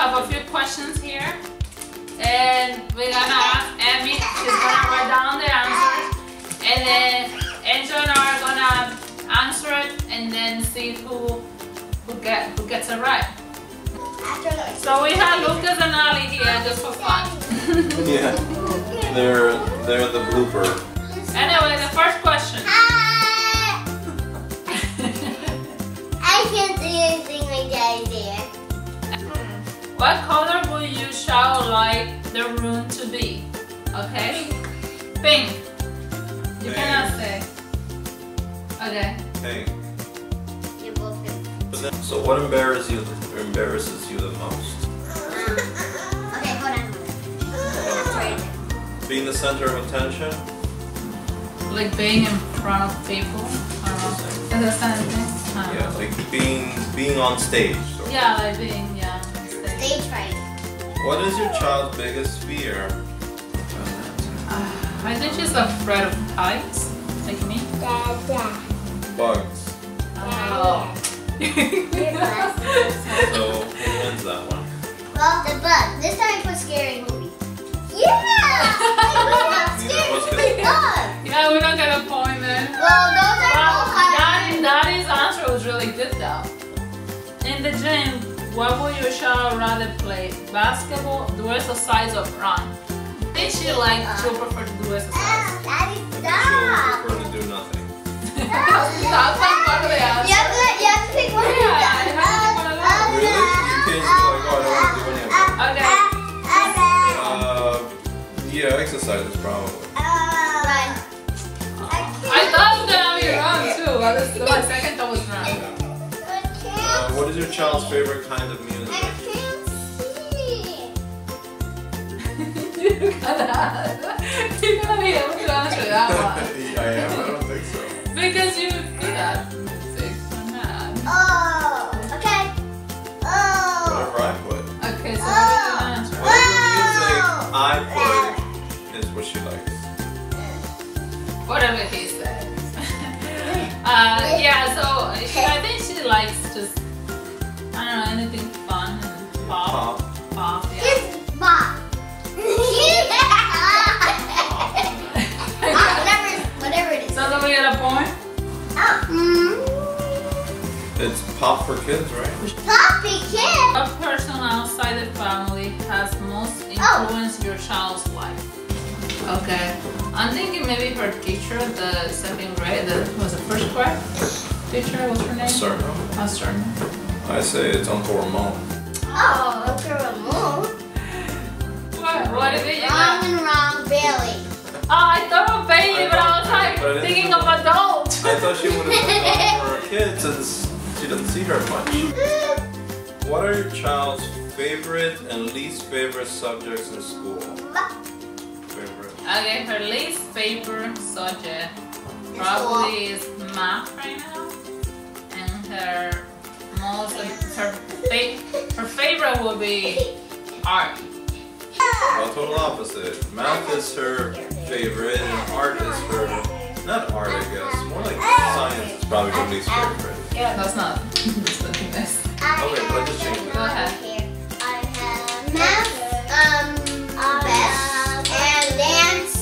have a few questions here. And we're gonna ask Emmy. She's gonna write down the answers. And then Angel and I are gonna answer it and then see who gets it right. So we have Lucas and Ali here just for fun. Yeah, they're the blooper. Anyway, the first question. I can't do anything like that there. What color would you child like the room to be? Okay? Pink. You Pink. cannot say. Okay. Hey. You're both good. So what embarrasses you the most? Okay, hold on. Being the center of attention? Like being in front of people. I don't know. Is that the same thing? I don't Yeah, know. like being on stage. So. Yeah, like being, yeah. on stage. Stage fright. What is your child's biggest fear? I think she's afraid of heights, like me. Bugs. Oh. So who wins that one? Well, the bug. This time I put scary movie. Yeah! Scary bug. Yeah, we don't get a point then. Well, those are both Daddy's answer was really good though. In the gym, what would your child rather play? Basketball, do exercise, or run? I think she'll prefer to do exercise. Daddy, She'll stop. prefer to do nothing. That's not part of the answer. You have to pick one of Yeah, them. you have to pick one of them. Really? You can't just be like, oh, I don't want to do any of it. Okay. Yeah, exercise is probably. Run. I thought it was gonna be wrong too. My second thought was wrong. What is your child's favorite kind of music? I can't see. You're gonna be able to answer that one. I am, I don't think so. Because you're good at music. I'm not. Oh, okay. Oh. Whatever I put. Okay, so what is your answer? Whatever music I play is what she likes. Whatever he says. Yeah, so I think she likes just, I don't know, anything fun and pop, yeah. Kiss Bob. Whatever it is. So do we get a point? It's pop for kids, right? Poppy Kid. What person outside the family has most influenced your child's life? Okay. I'm thinking maybe her teacher, the second grade, was the first grade teacher, what's her name? Certain. Certain. I say it's Uncle Ramon. Oh, okay, Ramon. What did you Wrong and wrong, Bailey. Oh, I thought of baby, but I was like But I didn't thinking know. of adult. I thought she would have been for her kids since she doesn't see her much. What are your child's favorite and least favorite subjects in school? Favorite. Okay, her least favorite subject probably is math right now, and her favorite would be art. Well, total opposite. Math is her favorite and art is her, not art I guess, more like science is probably her least favorite. Yeah, that's not this. Okay, but I just changed it. Go ahead. I have math, best, and dance,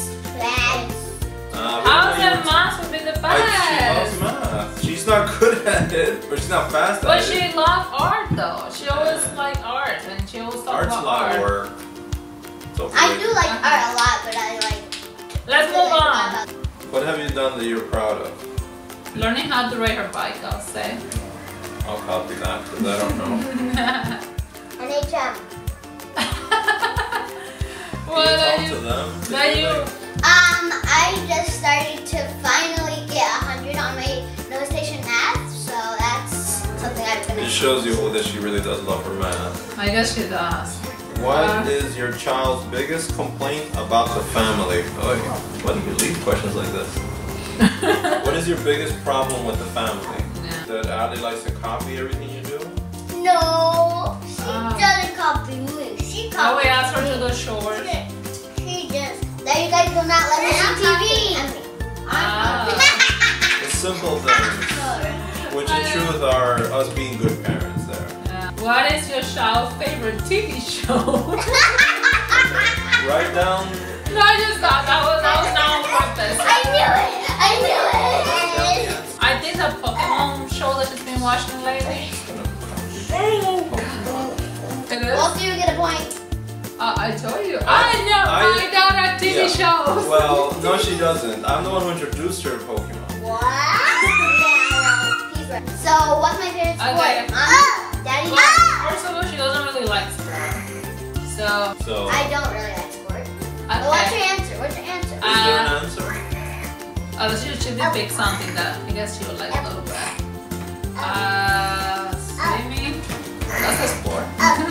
How's that math would be the She best? loves math. She's not good at it, but she's not fast But at she it. loves art though. She always liked art, and she always talked Art's a about lot art. of work. It's I overrated. do like art a lot, but I like. Let's move on. What have you done that you're proud of? Learning how to ride her bike, I'll say. I'll copy that because I don't know. And they jump. What Can you are talk you? to them? That you? I just started to finally get 100 on my nose station math, so that's something I've been. It shows you that she really does love her math. I guess she does. What is your child's biggest complaint about the family? Oh, why do you leave questions like this? What is your biggest problem with the family? Yeah. That Ali likes to copy everything you do? No, she doesn't copy me. She Oh, copies we asked her me. to do chores. She just. That you guys do not let me on TV. The simple things, which in truth are us being good parents there. Yeah. What is your child's favorite TV show? Write down. No, I just thought that was not on purpose. I knew it! I knew it! I think the Pokemon show that she's been watching lately. It is? Both of you get a point. I told you. I know my daughter TV shows. Well, no, she doesn't. I'm the one who introduced her to Pokemon. What? Yeah, he's right. So, what's my favorite sport? Okay. Daddy? Well, first of all, she doesn't really like sport. So. I don't really like sport. Okay. What's your answer? What's your answer? Is there an answer? She did pick something that I guess she would like a little bit. Swimming. That's a sport.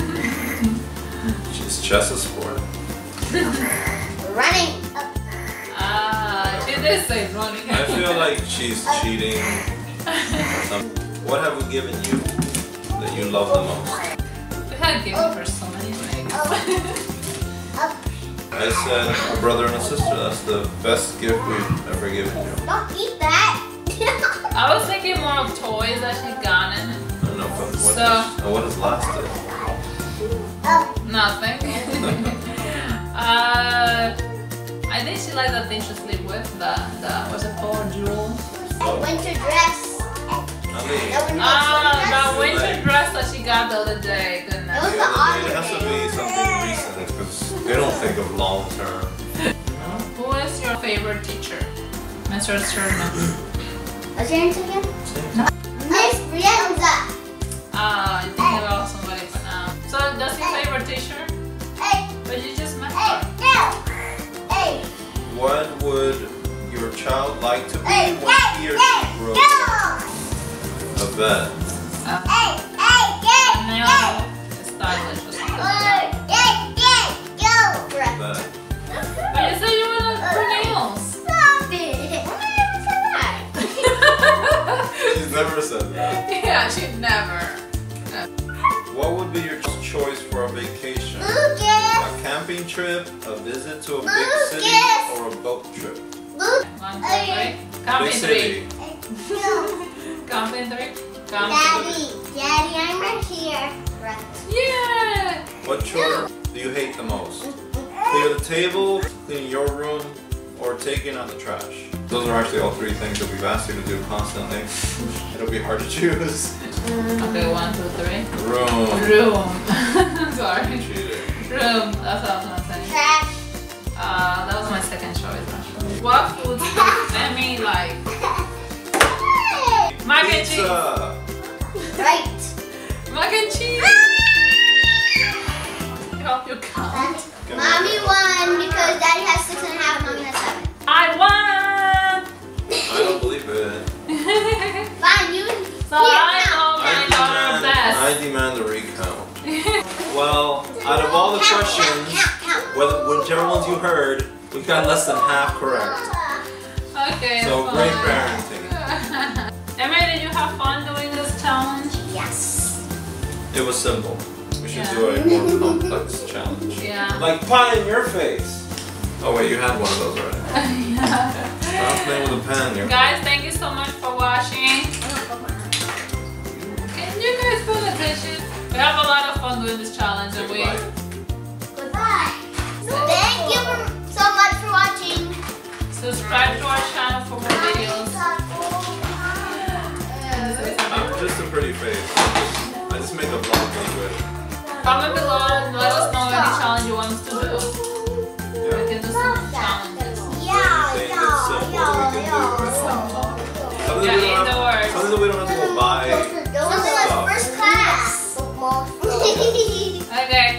She's just a sport. Running. She did say running. I feel like she's cheating. What have we given you that you love the most? We had given her so many things. I said a brother and a sister. That's the best gift we've ever given you. Don't eat that. I was thinking more of toys that she gotten. I don't know, but what has lasted? Nothing. I think she liked the thing she sleep with. The what's it called? Jewel. Winter dress. The winter dress that she got the other day. Goodness. It was The other day, it has to be something recent because they don't think of long term. Who is your favorite teacher? Mr. Cerna. What's your answer again? Miss Brianza. I think about somebody for now. So that's your favorite teacher? But you just met her. What would your child like to be when he or she grows up? A vet. Stylish or something like that. But you said you were like for nails. Stop it! When did I ever say that? She's never said that. Yeah, she never. What would be your choice for a vacation? A camping trip, a visit to a big city, or a boat trip? 1, 2, 3. Camping 3. Camping 3. Daddy, I'm right here. Right. Yeah. What chore do you hate the most? Clear the table, clean your room, or taking out the trash? Those are actually all three things that we've asked you to do constantly. It'll be hard to choose. Okay, 1, 2, 3. Room. Sorry. You cheated. Room. That's what I was gonna say. Trash. That was my second choice. Actually. What foods does Emmy like? Mac and cheese. Pizza. Right. Mac and cheese. Help you count. Mommy won because Daddy has 6.5, Mommy has 7. I won. I don't believe it. Fine, you. So I know my daughter best. I demand a recount. Well, out of all the questions, whichever ones you heard, we got less than half correct. Okay. So fine. great parenting. Emmy, did you have fun doing this challenge? Yes. It was simple. We should do a more complex challenge. Yeah. Like pie in your face. Oh wait, you had one of those already. Yeah. Stop playing with a pen. Guys, thank you so much for watching. Can you guys pay attention? We have a lot of fun doing this challenge and we... Goodbye. Thank you so much for watching. Subscribe to our channel for more videos. I'm just a pretty face. I just make a vlog really good. Comment below and let us know any challenge you want us to do. We can do some challenges. Something Yeah, that we in don't the have- words. something that we don't have to go buy. Something like first class. Okay.